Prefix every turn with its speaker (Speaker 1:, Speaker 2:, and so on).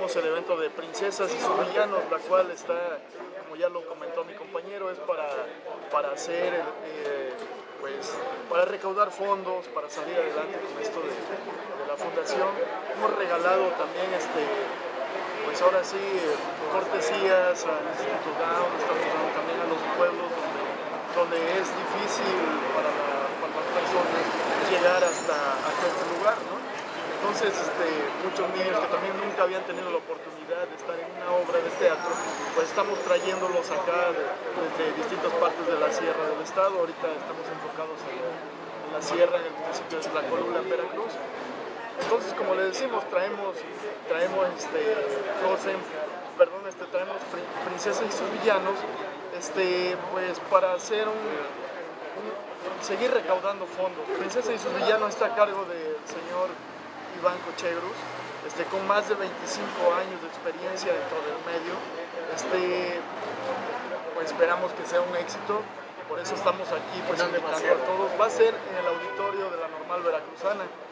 Speaker 1: tenemos el evento de Princesas y sus Villanos, la cual está, como ya lo comentó mi compañero, es para hacer, pues, para recaudar fondos, para salir adelante con esto de la fundación. Hemos regalado también, pues ahora sí, cortesías al Instituto Down, estamos dando también a los pueblos donde es difícil para las personas llegar hasta este lugar, ¿no? Entonces, muchos niños que también nunca habían tenido la oportunidad de estar en una obra de teatro, pues estamos trayéndolos acá desde distintas partes de la sierra del estado. Ahorita estamos enfocados en la sierra, en el municipio de Tlacolula, en Veracruz. Entonces, como les decimos, traemos traemos Princesas y sus Villanos, pues para hacer seguir recaudando fondos. Princesas y sus Villanos está a cargo del señor Iván Cochegrus, con más de 25 años de experiencia dentro del medio. Pues esperamos que sea un éxito, por eso estamos aquí pues invitando a todos. Va a ser en el auditorio de la Normal Veracruzana.